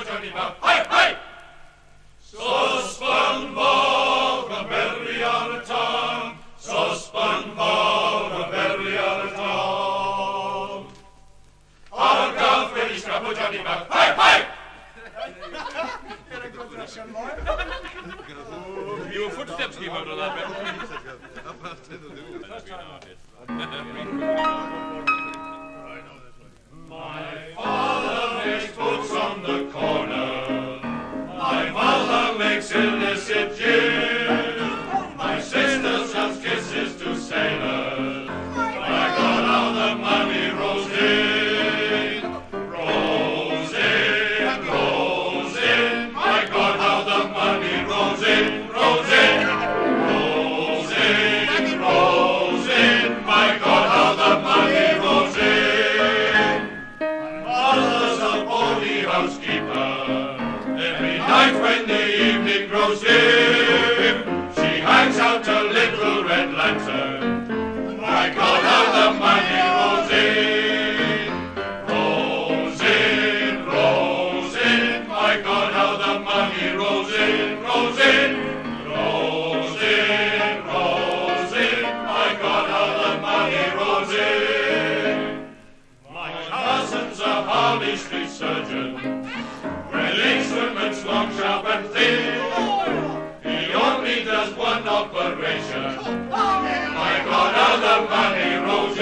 Johnny Bach. Hi, hi! Sospan Bach, a berry ar y tam. Sospan Bach, a berry ar y tam. Ar gael Freddy Scrap o Johnny Bach. Hi, hi! Your footsteps came out of that bed. My father makes books on the corner. My mother makes illicit gin. My sister sells kisses to sailors. My God, how the money rolls in. Rolls in, rolls in. My God, how the money rolls in. Rolls in, rolls in, rolls in. My God, how the money rolls in. Mother's a bony housekeeper. Every night when the evening grows dim, she hangs out a little red lantern. My God, how the money rolls in. Rolls in, rolls in. My God, how the money rolls in. Rolls in, rolls in, rolls in. My God, how the money rolls in. My cousin's a Harley Street surgeon. Well, instruments long, sharp and thin. He only does one operation. My God, how the money rolls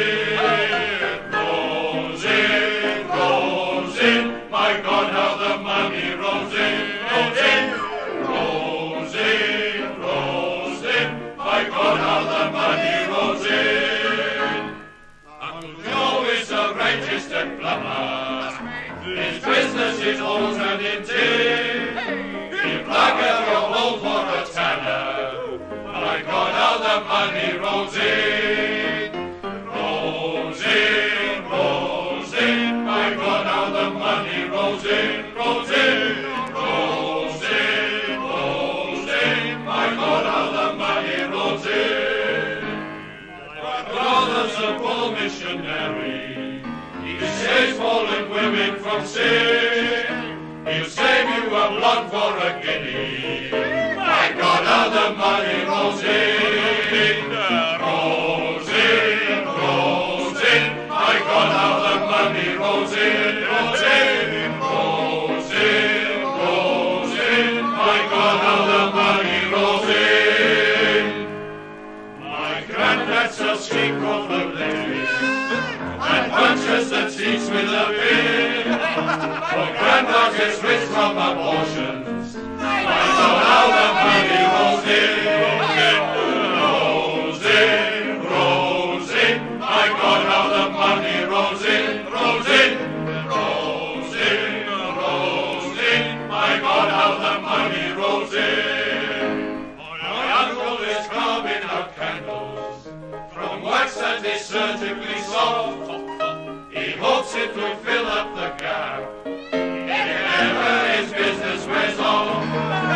in. Rolls in, rolls in. My God, how the money rolls in. Rolls in, rolls in, rolls in. My God, how the money rolls in. Uncle Joe is a registered plumber. His business is hose and in tin. He'll plug at your hole for a tanner. My God, how the money rolls in. Rolls in, rolls in. My God, how the money rolls in. Rolls in, rolls in, rolls in. My God, how the money rolls in. My brother's a bull missionary. He saves fallen women from sin. He'll save you a blonde for a guinea. My God, how the money rolls in. Rolls in, rolls in. My God, how the money rolls in. Rolls in, rolls in, rolls in. My God, how the money rolls in. My granddad sells street corner ladies and punches the cheeks with a pin. For grandma gets rich from abortions. My God, how the money rolls in. Rolls in, rolls in. My God, how the money rolls in. Rolls in, rolls in, rolls in. My God, how the money rolls in. My uncle is carving out candles from wax that is surgically soft. He hopes it will fill up the gap whenever his business wears off.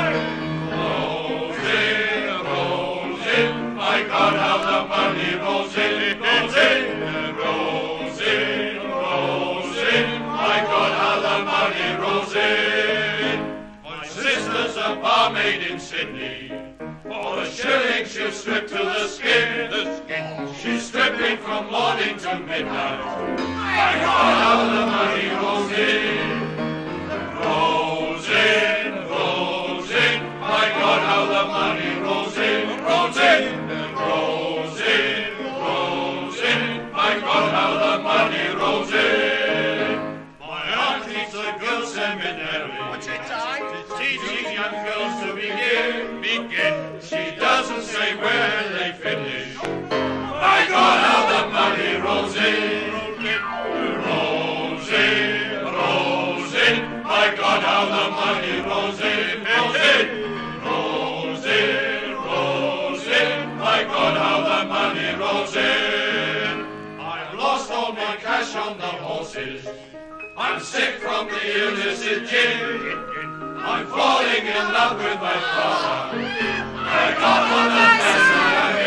Rolls in, my God, how the money rolls in. Rolls in, rolls in, rolls in. My God, how the money rolls in. My sister's a barmaid in Sydney. For a shilling she'll strip to the skin. She's stripping from morning to midnight. My God, how the money rolls in. Rolls in, rolls in. My God, how the money rolls in. Rolls in, rolls in, rolls in. My God, how the money rolls in. My aunt keeps a girls' seminary. What's it time? Teaching young girls to begin. She doesn't say where they finish. My God, how the money rolls in. Rolls in, rolls in. My God, how the money rolls in. Rolls in, rolls in, rolls in. My God, how the money rolls in. I've lost all my cash on the horses. I'm sick from the illicit gin. I'm falling in love with my father. My God, what a mess I'm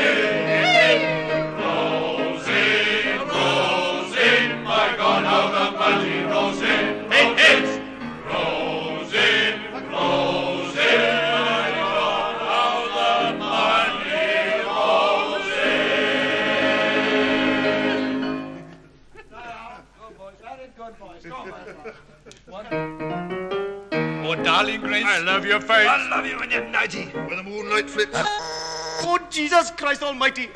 in. Rolls in, rolls in. My God, how the money rolls in. Rolls in, rolls A11 Darling Grace. I love your face. I love you when you're nighty. When the moonlight flips. Oh, Jesus Christ Almighty.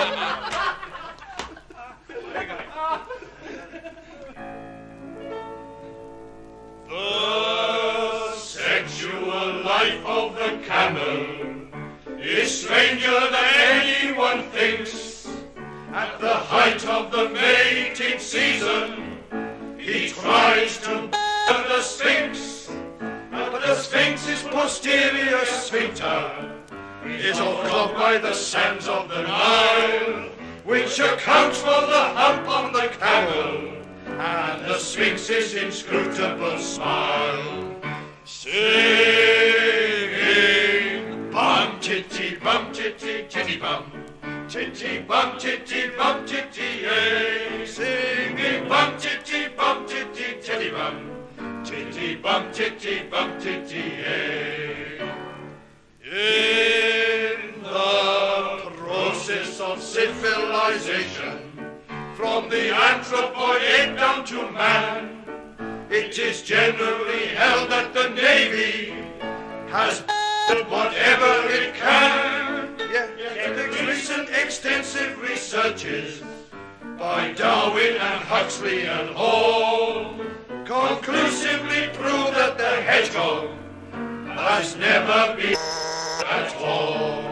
The sexual life of the camel is stranger than anyone thinks. At the height of the mating season, he tries to the Sphinx, but the Sphinx's posterior sphincter is all clogged by the sands of the Nile, which accounts for the hump on the camel and the Sphinx's inscrutable smile. Singing bum titty titty bum, titty bum titty yay. Singing bum titty titty bum, titty bum titty yay. In the process of civilization, from the anthropoid down to man, it is generally held that the Navy has whatever it can. Yet the recent extensive researches by Darwin and Huxley and Hall conclusively prove that the hedgehog has never been at all.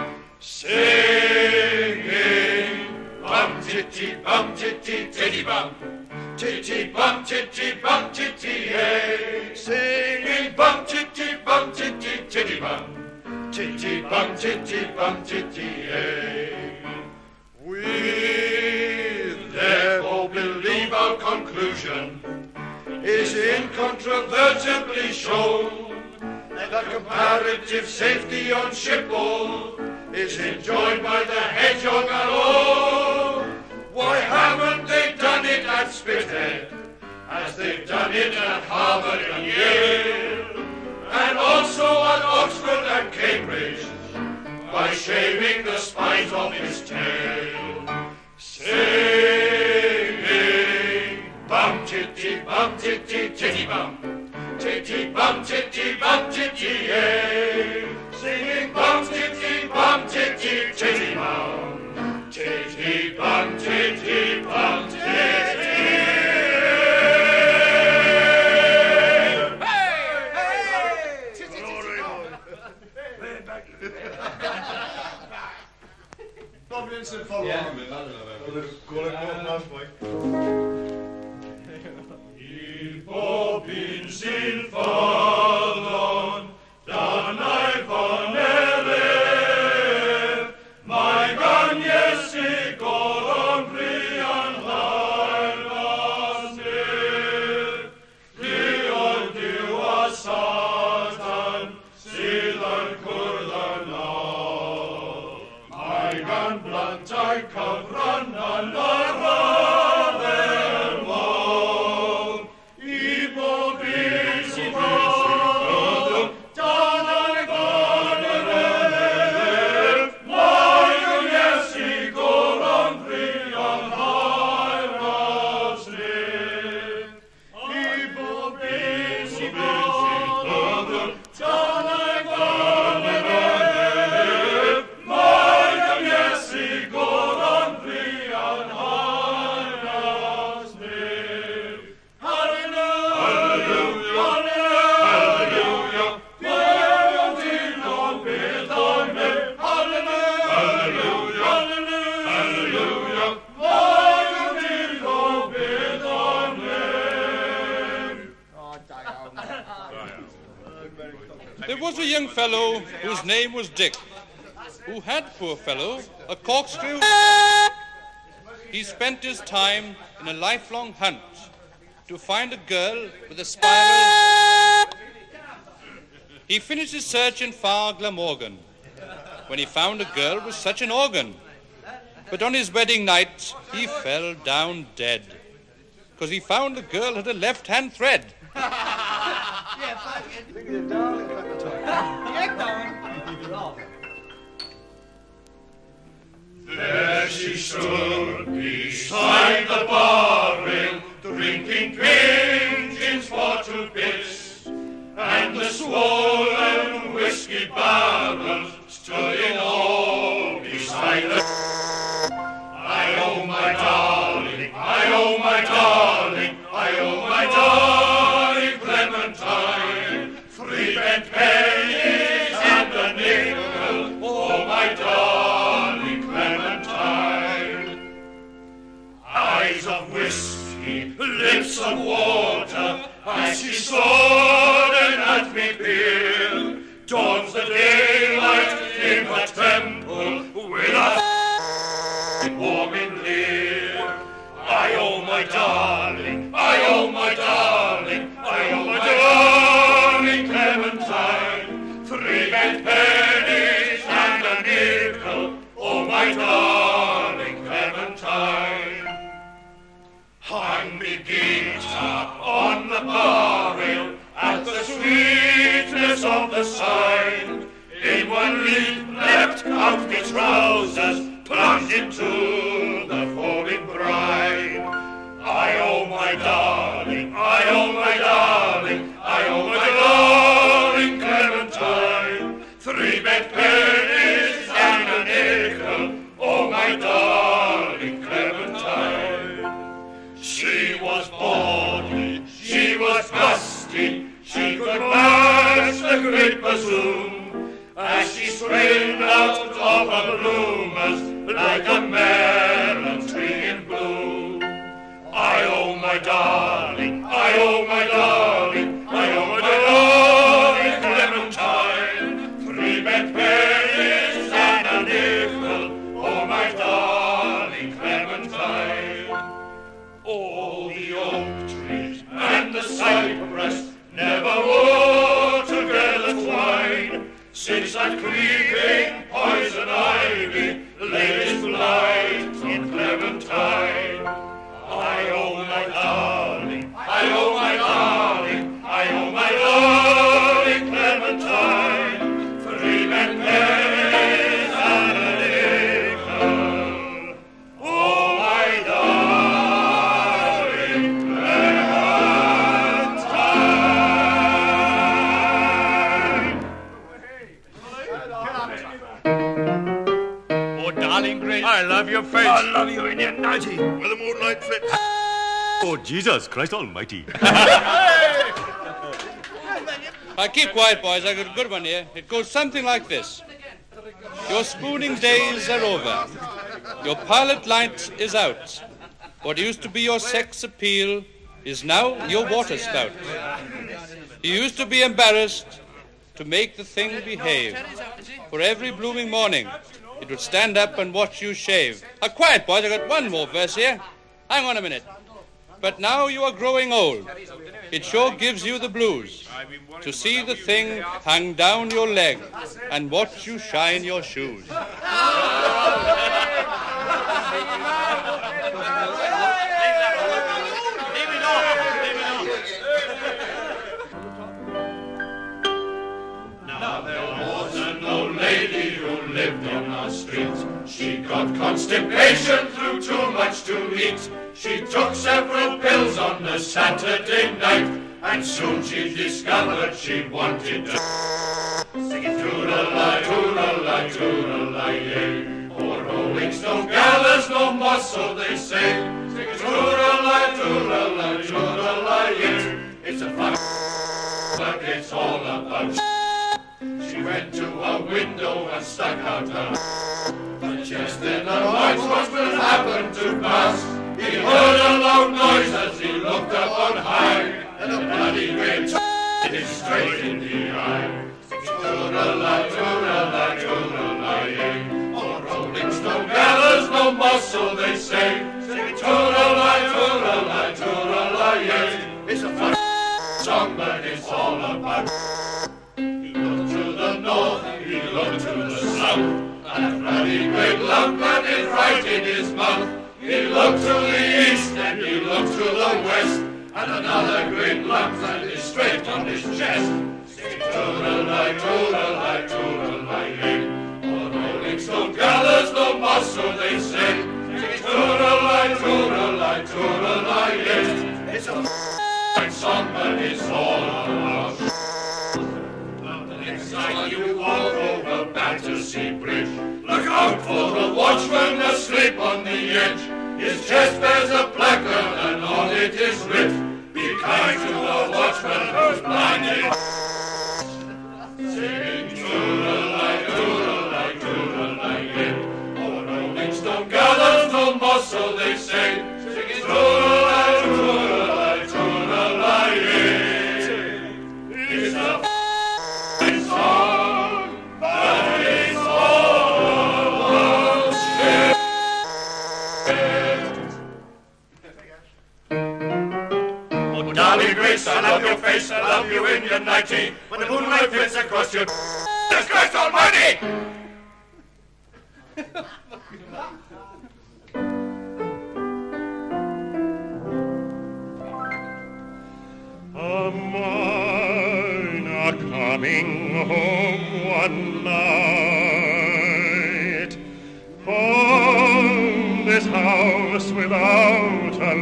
Singing bum titty titty bum, titty bum titty yay. Singing bum titty titty bum, titty bum titty yay. We therefore believe our conclusion is incontrovertibly shown that comparative safety on shipboard is enjoyed by the hedgehog alone. Why haven't they done it at Spithead, as they've done it at Harvard and Yale, and also at Oxford and Cambridge, by shaving the spines off his tail? Singing bum titty titty bum, titty bum titty yay. Singing bum titty titty bum, titty bum titty yay. Bobbins in Ffyddlon, dan Ifan elef, mae gan Iesu goron brian llaenas nef. Rioedd Duw a Satan, sydd yn cwrdd yno. Mae gan blantau cyfran yn yr addel mawr, I bob byd sydd ffyddlon, dan ei fan yr elef. Mae gan Iesu goron brian llaenas nef. I bob byd sydd ffyddlon, dan ei fan yr elef. Mae gan Iesu goron brian llaenas nef. Hallelujah, hallelujah, Hallelujah, dyn o'n beth o'n nef. Hallelujah, hallelujah, Hallelujah, dyn o'n beth o'n nef. There was a young fellow whose name was Dick, who had, poor fellow, a corkscrew. He spent his time in a lifelong hunt to find a girl with a spiral. He finished his search in Far Glamorgan, when he found a girl with such an organ. But on his wedding night, he fell down dead, because he found the girl had a left-hand thread. There she stood beside the bar rail, drinking pingins for 2 bits, and and the swollen whiskey barrels stood in awe beside the... I owe my darling, I owe my darling, I owe my darling Clementine, 3 bent pennies and a nickel, oh my darling Clementine. Eyes of whiskey, lips of water, as she sordid at me peer, dawns the daylight in her temple with a warm and leer. I owe my darling, I owe my darling, I owe my darling Clementine, 3 bent pennies and a nickel, oh my darling Clementine. Hung me guitar on the bar rail at the sweetness of the sign. In one leap leapt out me trousers, plunged into the foaming brine. I owe my darling, I owe my darling, I owe my darling Clementine, 3 bent pennies and a nickel, oh my darling Clementine. She was bawdy, she was gusty, she could mash the great bassoon, as she strained out of her bloomers like a melon tree in bloom. I owe my darling, I owe my darling, I owe my darling Clementine, 3 bent pennies and a nickel, oh my darling Clementine. Oh, the oak trees and the cypress never were together twined, since that creeping poison ivy laid its blight on Clementine. I owe my darling, I owe my darling, I owe my darling Clementine, 3 bent pennies and a nickel, oh my darling Clementine. Oh, darling Grace. I love your face. I love you in your nightie, where the moonlight flits. Oh, Jesus Christ almighty. Keep quiet, boys. I got a good one here. It goes something like this. Your spooning days are over. Your pilot light is out. What used to be your sex appeal is now your water spout. You used to be embarrassed to make the thing behave. For every blooming morning, it would stand up and watch you shave. Quiet, boys. I got one more verse here. Hang on a minute. But now you are growing old. It sure gives you the blues to see the thing hang down your leg and watch you shine your shoes. Now there was an old lady who lived on our street. She got constipation through too much to eat. She took several pills on a Saturday night, and soon she discovered she wanted to sing it toodle-lie, toodle-lie, toodle-lie, yay. Oh, rolling stone gallows no more, so they say. Sing it toodle-lie, toodle-lie, toodle-lie, yay. It's a fun, but it's all about. She went to a window and stuck out her. But just then a white watchman happened to pass. He heard a loud noise as he looked up on high, and a bloody great hit him straight in the eye. Toodle-lie, toodle-lie, toodle-lie, yay. Oh, rolling stone gallows no more, so they say. Sing toodle-lie, toodle-lie, toodle-lie, yay. It's a fun song, but it's all about. He looked to the north, he looked to the south, and a bloody great lump and it right in his mouth. He looked to the east and he looked to the west, and another great lump landed straight on his chest. Sing toodle-lie, toodle-lie, toodle-lie, yay. Oh, rolling stone gallows no more, so they say. Sing toodle-lie, toodle-lie, toodle-lie, yay. It's a song, but it's all about. For a watchman asleep on the edge, his chest bears a placard and on it is writ, be kind to a watchman who's blinded. Singing toodle-lie, toodle-lie, toodle-lie, yet. Oh, rolling stone gathers no moss, so they say. Singing toodle-lie, toodle-lie, toodle-lie, yet. It's a song, but it's all shit. Oh, darling Grace, I love your face, I love you in your nightie. When the moonlight flits across your Jesus Christ Almighty! A miner coming home one night found this house without a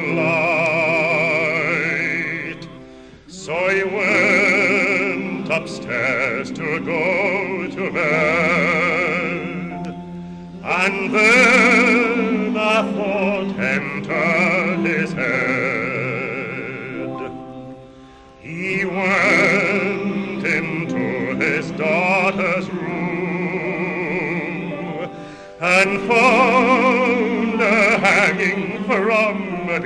light, so he went upstairs to go to bed, and then a thought entered his head. He went into his daughter's room and found her hanging from a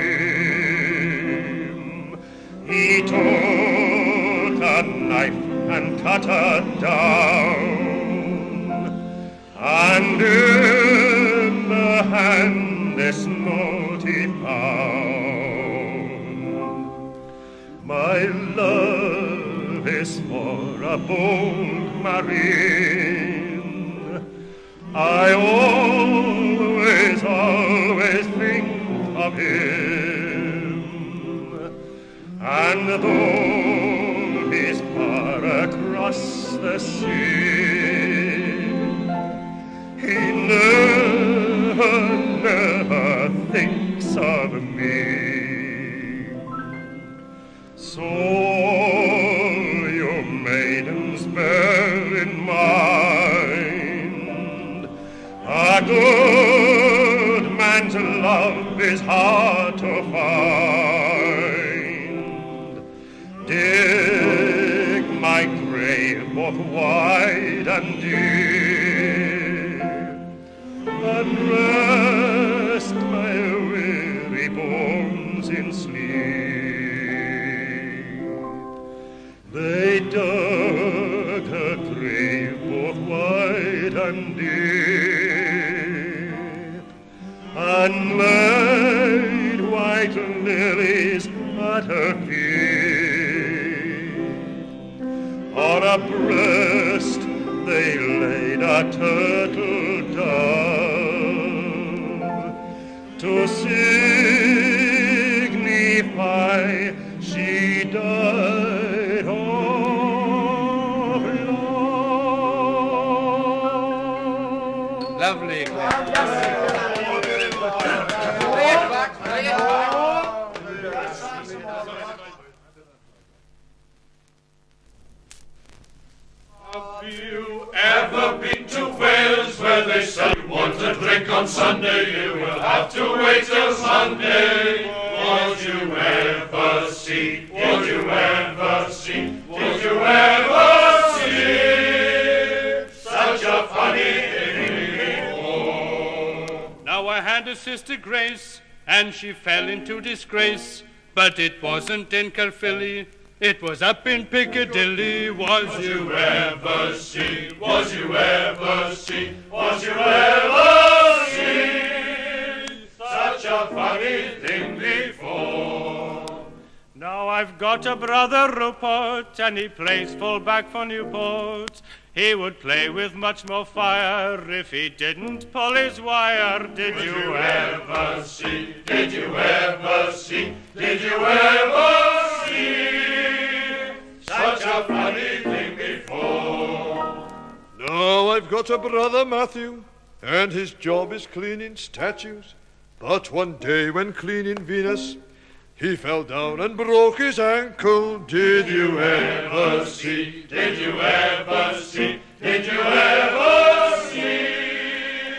beam. He took a knife and cut her down, and in the hand this note he found. My love is for a bold marine. I always, always think of him. And though he's far across the sea, he never thinks of me. So you maidens bear in mind, a good man's love is hard to find. Dig my grave both wide and deep, and rest my weary bones in sleep. They dug a grave both wide and deep, and laid white lilies at her feet. On a breast they laid a turtle dove, to signify she died of love. Lovely. Have you ever been to Wales, where they say you want a drink on Sunday, you will have to wait till Monday? Won't you ever see, won't you ever see, won't you ever see such a funny thing before? Now I had a sister Grace, and she fell into disgrace, but it wasn't in Caerphilly, it was up in Piccadilly. Was you ever see, was you ever see, was you ever see such a funny thing before? Now I've got a brother Rupert, and he plays full back for Newport. He would play with much more fire if he didn't pull his wire. Did you ever see, did you ever see, did you ever see such a funny thing before? Now I've got a brother Matthew, and his job is cleaning statues. But one day when cleaning Venus, he fell down and broke his ankle. Did you ever see, did you ever see, did you ever see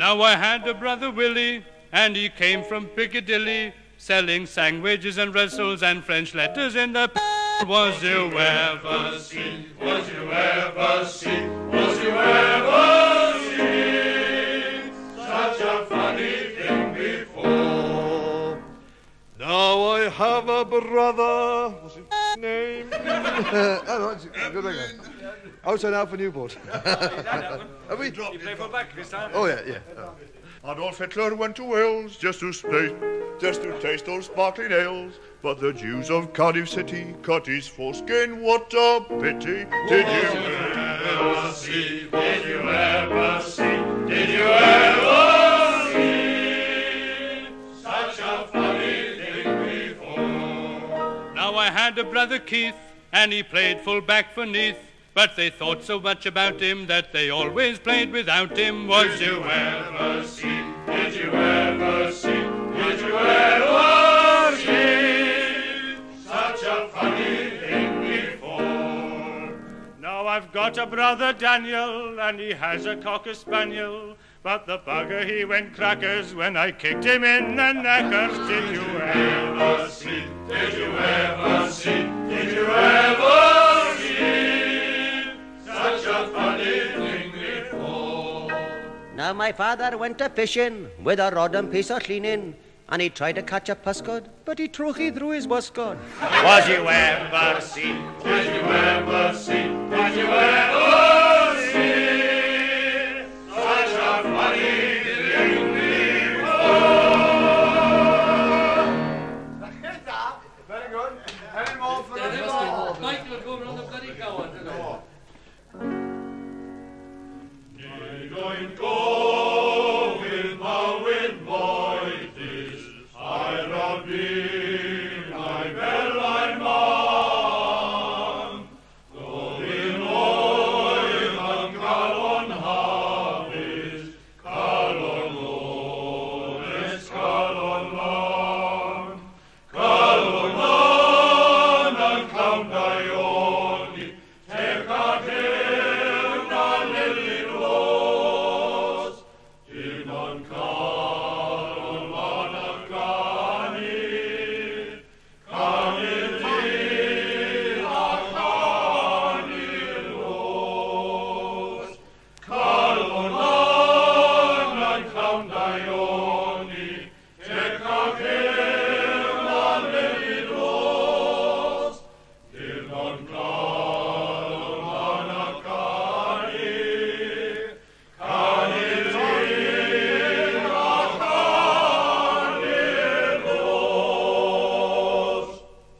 Now I had a brother Willie, and he came from Piccadilly, selling sandwiches and wrestles and French letters in the Was you ever seen? Was you ever seen? Was you ever seen such a funny thing before? Now I have a brother. What's his name? Outside out for Newport. Have we? You play full back this time? Oh, yeah. Adolf Hitler went to Wales just to taste those sparkling ales. But the Jews of Cardiff City cut his foreskin. What a pity! Did you ever see? Did you ever see? Did you ever see such a funny thing before? Now I had a brother Keith, and he played full back for Neath. But they thought so much about him that they always played without him. Was you ever see? Did you ever see? Did you ever see such a funny thing before? Now I've got a brother Daniel, and he has a cocker spaniel. But the bugger he went crackers when I kicked him in the knackers. Did you ever see? Did you ever see? Did you ever see such a funny thing before? Now my father went a fishing with a rod and piece of cleaning, and he tried to catch a puscod, but he threw his wascod. Was you ever see? Did you ever see? Did you ever see such a funny thing before? Very good. Any more for the Michael going on the bloody Calon. Go with my wind voices, I Rugby, I bell, I man. Go in oil and Calon harvest, Calon lowest, Calon Lan. Calon Lan and Count Ioni, take our down and lily rose. In on Calon Lan and Gani, Gani rose. Calon Lan and Count Ioni, take our down and lily rose. In on Calon Lan and Gani, Gani rose.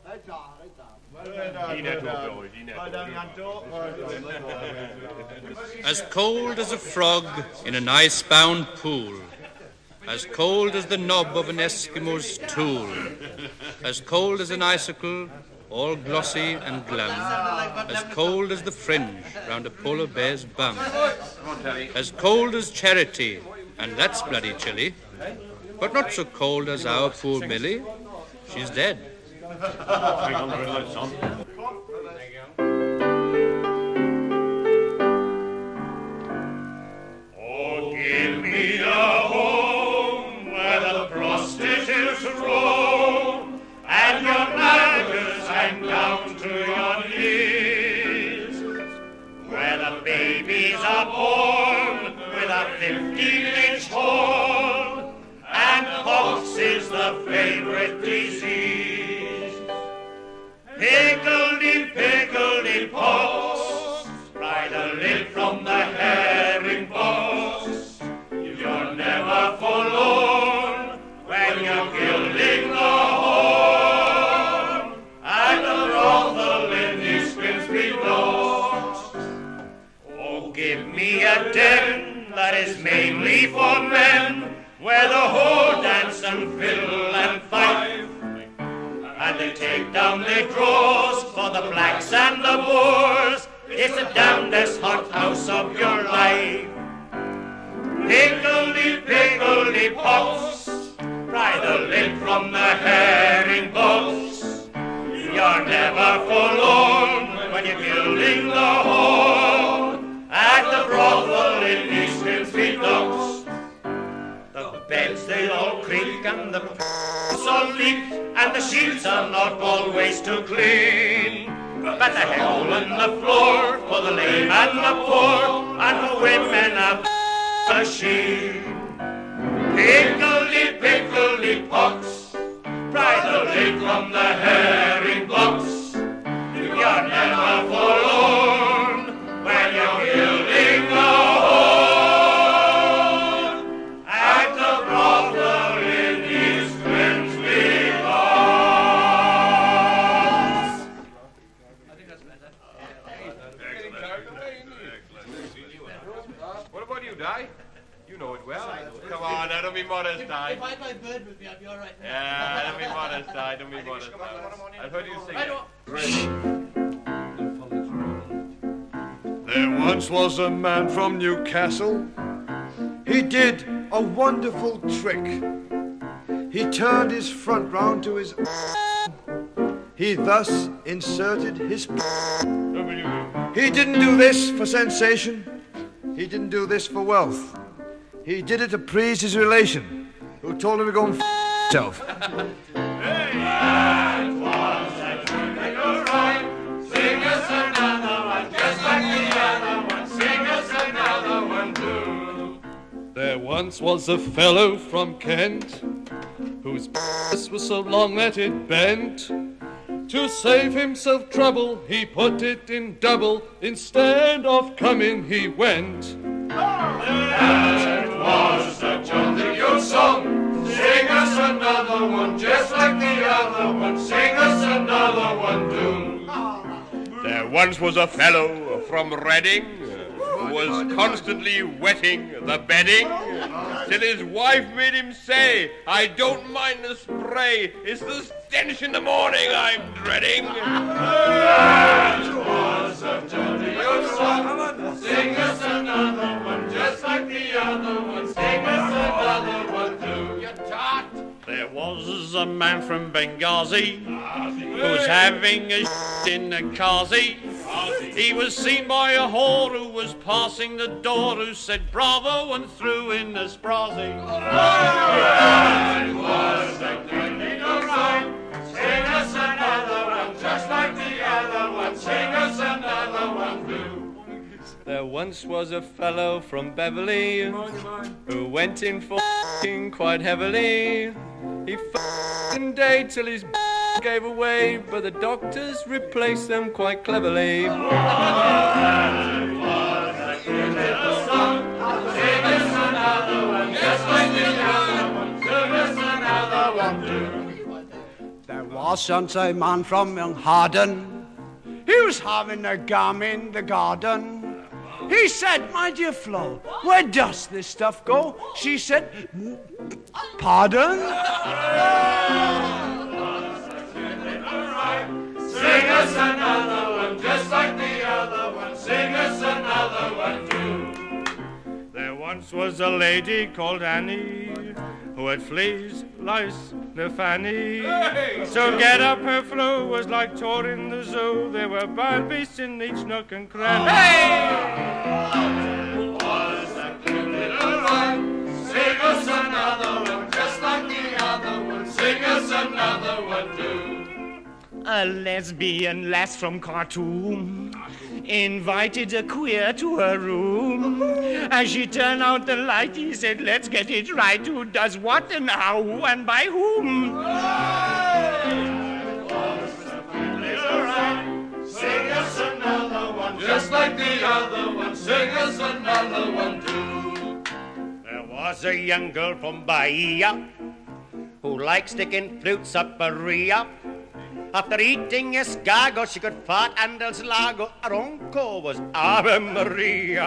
As cold as a frog in an ice-bound pool, as cold as the knob of an Eskimo's tool, as cold as an icicle, all glossy and glum, as cold as the fringe round a polar bear's bum, as cold as charity, and that's bloody chilly, but not so cold as our poor Millie. She's dead. Oh, give me a home where the prostitutes roam and your blankets hang down to your knees, where the babies are born with a 15-inch horn and pox is the favorite disease. Pickledy Pickledy Pox, pry the lid from the herring box. You're never forlorn when you're gilding the horn and the brothel in these Grimsby docks. Oh, give me a den that is mainly for men, where the whore dance and fiddle and fife, and they take down their drawers for the blacks and the Boers. It's the damnedest hot house of your life. Pickledy Pickledy Pox, pry the lid from the herring box. You're never forlorn when you're gilding the horn at the brothel in East Grimsby docks. and the all leak, and the sheets are not always too clean. But the hole in the floor for the lame and the poor, and for women a machine. Pickledy Pickledy Pox, pry the lid from the herring box. You're never forlorn when you're building a home at the brothel in East Grimsby Lodge. What about you, Di? You know it well. Come on, now don't be modest, Di. If I had my bird with me, I'd be all right now. Yeah, don't be modest, Di. Don't be modest. I've heard you sing it. There once was a man from Newcastle. He did a wonderful trick. He turned his front round to his He thus inserted his He didn't do this for sensation. He didn't do this for wealth. He did it to please his relation, who told him to go and himself. That was a trivial rhyme. Sing us another one, just like the other one. Sing us another one too. There once was a fellow from Kent whose penis was so long that it bent. To save himself trouble, he put it in double. Instead of coming, he went. That was a jolly old song. Sing us another one, just like the other one. Sing us another one too. There once was a fellow from Reading who was constantly wetting the bedding till his wife made him say, I don't mind the spray, it's the stench in the morning I'm dreading. That was a jolly old song. Sing us another one, just like the other one. Sing us another one too. You tart. There was a man from Benghazi who's having a in a kazi. He was seen by a whore who was passing the door, who said bravo and threw in the sprazzy. That was a jolly old song. Sing us another one, just like the other one. Sing us another one too. There once was a fellow from Beverly who went in for quite heavily. He f***ing day till his gave away, but the doctors replaced them quite cleverly. That was a cute little song. Sing us another one, just like the other one. Sing us another one too. There was once a man from young Harden. He was having a gum in the garden. He said, my dear Flo, where does this stuff go? She said, pardon? Sing us another one, just like the other one. Sing us another one too. There once was a lady called Annie who had fleas, lice, no fanny. So get up her flu was like tour in the zoo. There were wild beasts in each nook and cranny. Was a cute little rhyme. Sing us another one, just like the other one. Sing us another one too. A lesbian lass from Khartoum invited a queer to her room. As she turned out the light, he said, let's get it right. Who does what and how, who and by whom? Sing us another one, just like the other one. Sing us another one too. There was a young girl from Bahia who liked sticking fruits up her rear. After eating escargot, she could fart and el slago. Aronco was Ave Maria.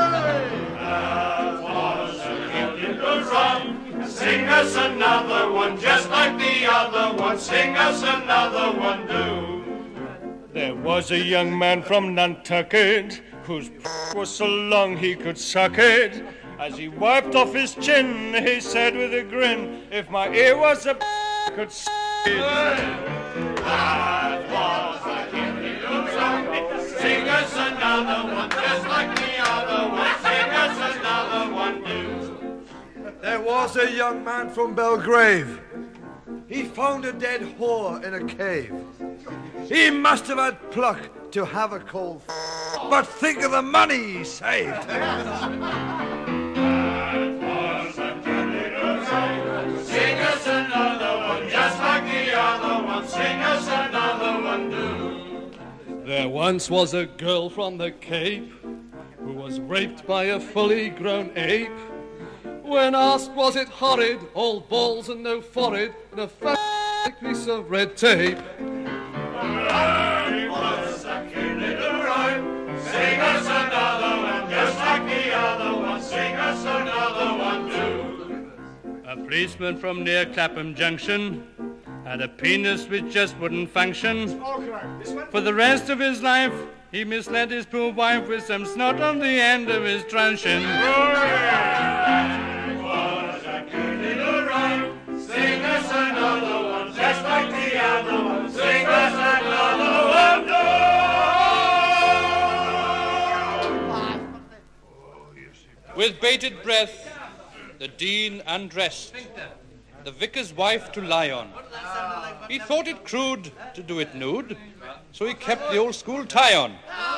That was a cute little rhyme. Sing us another one, just like the other one. Sing us another one too. There was a young man from Nantucket whose was so long he could suck it. As he wiped off his chin, he said with a grin, if my ear was a I could suck it. That was a cute little rhyme. Sing us another one, just like the other one. Sing us another one too. There was was a young man from Belgrave. He found a dead whore in a cave. He must have had pluck to have a cold but think of the money he saved. Sing us another one, just like the other one. Sing us another one, do. There once was a girl from the Cape who was raped by a fully grown ape. When asked was it horrid, all balls and no forehead, and a fat piece of red tape. It was a cute little rhyme. Sing us another one, just like the other one. Sing us another one, too. A policeman from near Clapham Junction had a penis which just wouldn't function. For the rest of his life, he misled his poor wife with some snot on the end of his truncheon. Sing us another one, just like the other one. Sing us another one, no! With bated breath, the Dean undressed, the vicar's wife to lie on. He thought it crude to do it nude, so he kept the old school tie on.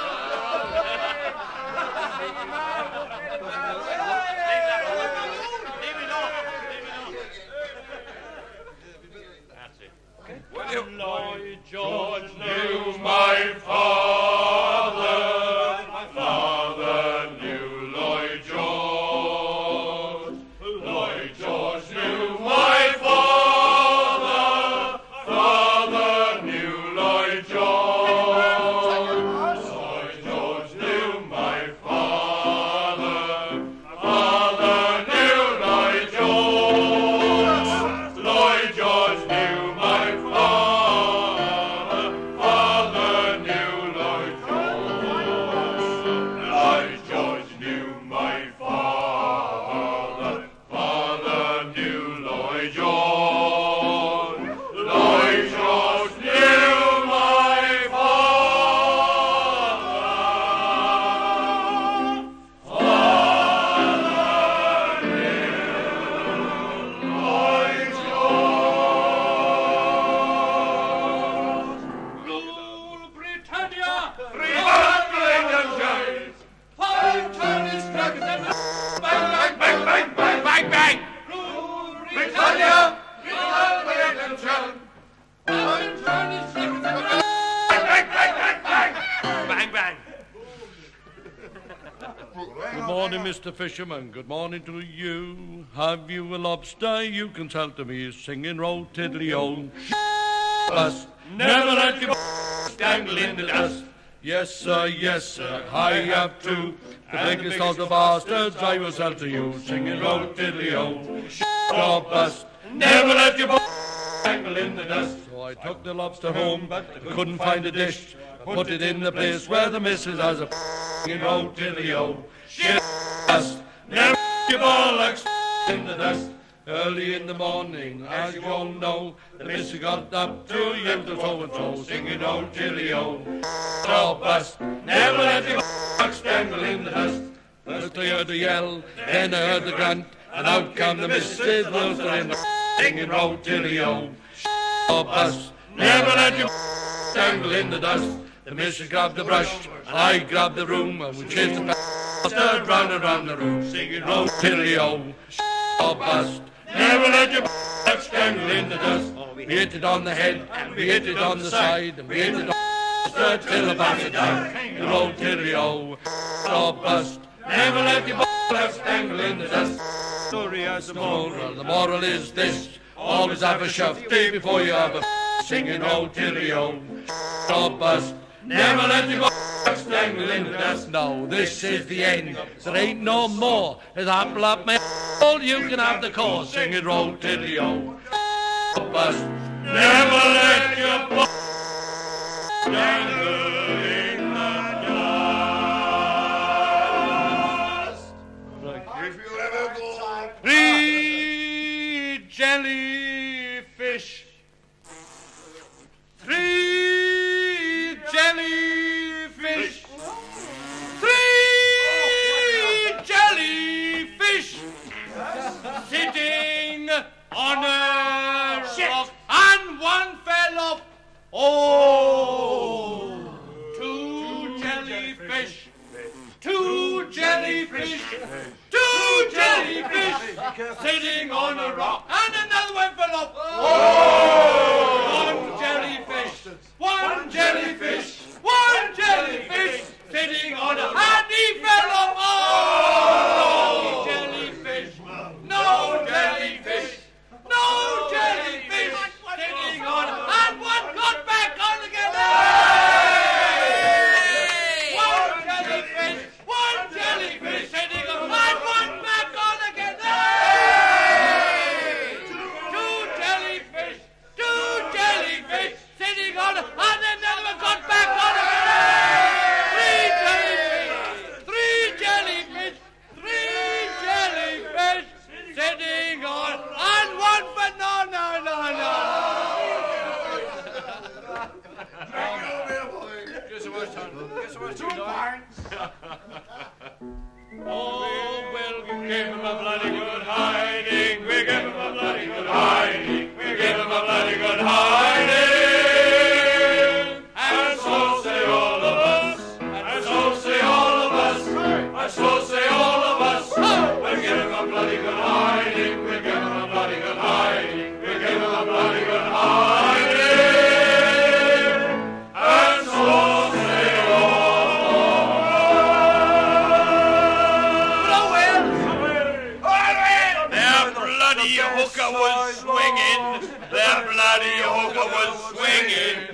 Lloyd George knew my father. My father knew Lloyd George. Lloyd George knew my father. Father knew Lloyd George. Lloyd George knew my father. Father knew Lloyd George. Lloyd George knew my father. Good morning, Mr. Fisherman. Good morning to you. Have you a lobster? You can tell to me. Singing roll tiddly-o. Bust. Never let your dangle in the dust. Yes, sir, I have two. The biggest of the bastards I will sell to you. Singing roll tiddly-o. Or bust. Never let your dangle in the dust. So I took the lobster home, but couldn't find a dish. Put it in the place where the missus has a singing roll tiddly-o. Shit, dust. Never your bollocks in the dust. Early in the morning, as you all know, the missus got up to yell to so and so, singing old Tilly-o. Or bust. Never let your bollocks dangle in the dust. First I heard the yell, then I heard the grunt, and out come the missus, Lobster in the singing old Tilly-o. Or bust. Never let your bollocks dangle in the dust. The missus grabbed the brush, and I grabbed the broom, and we chased the bastard round and round the room, singing roll tilly-o, or bust. Never let your bollocks dangle in the dust. We hit it on the head, and we hit it on the side, and we hit it on the bastard till the bastard died, singing roll tilly-o, or bust. Never let your bollocks dangle in the dust. Story has the moral. The moral is this: always have a shufty before you have a singing roll tilly-o, or bust. Never let your bollocks dangle in the dust. No, this is the end. There ain't no more. As apple up my all you can have the cause. Sing it roll tiddly-o. Bust. Never let your bollocks dangle in the dust. Right. If you ever go 3 jellyfish. 3 jellyfish. 3 jellyfish. Sitting jellyfish. 2 jellyfish. 2 jellyfish. Sitting on a rock. And another one fell off. Oh! 1 jellyfish. 1 jellyfish. 1 jellyfish. Sitting on a... And he fell off. Oh! No jellyfish. No jellyfish. No jellyfish. Sitting on a... And one got back on again. Oh, well, we gave him a bloody good hiding. We gave him a bloody good hiding. We gave him a bloody good hiding. And so say all of us. And so say all of us. And so say all of us. We gave him a bloody good hiding. We gave him a bloody good hiding. We gave him a bloody good hiding. And so say all. Hooker was swinging, their bloody hooker was swinging,